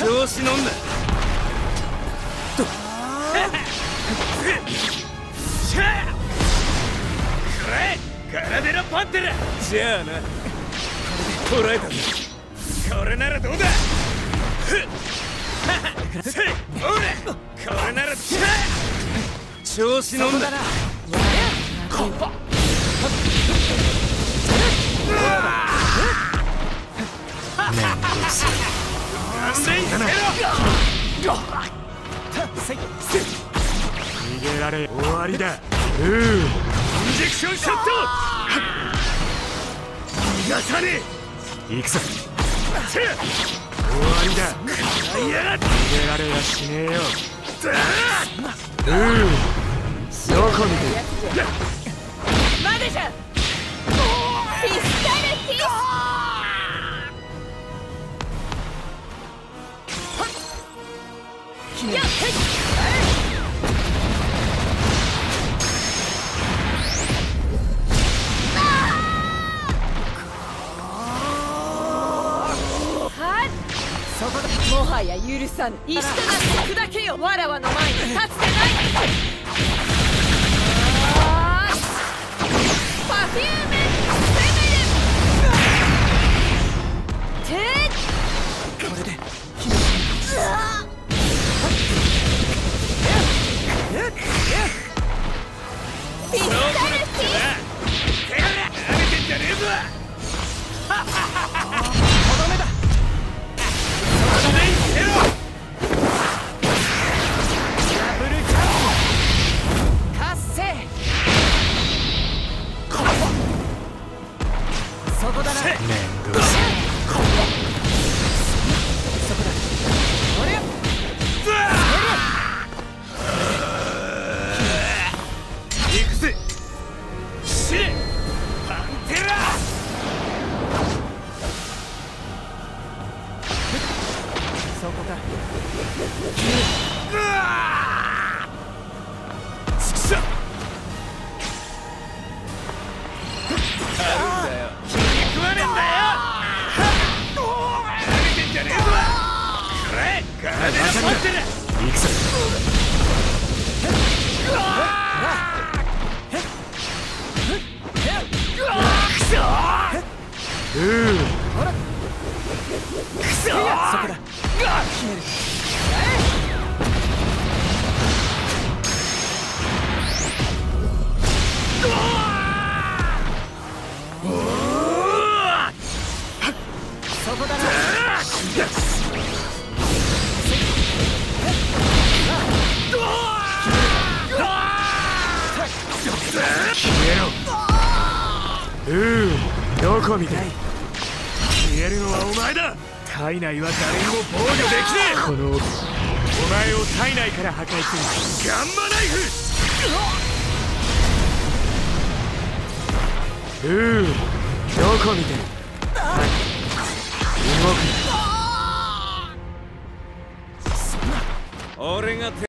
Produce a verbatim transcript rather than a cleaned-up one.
調子乗んな。しゃあこれガラデラパンテラ。じゃあな、捕らえたぞ。これならどうだ。ほらこれなら調子乗んな。コッパめんどくせえ。なんで逃げられ終わりだ。うーインジェクションショット。逃がさねえ。行くぞ。終わりだ。逃げられやしねえよ。うーどこ見てる。 までじゃ。ピスタルティス。よっもはや許さぬ。石となって砕けよ。わらわの前に立つでない。パフューメ攻める。てこれでピスタルティス。慣れてんじゃねえぞ。とどめだ。どこ見てる。消えるのはお前だ。体内は誰にも防御できねえ。このお前を体内から破壊するガンマナイフ。うーどこ見てる。動くな。そんな俺が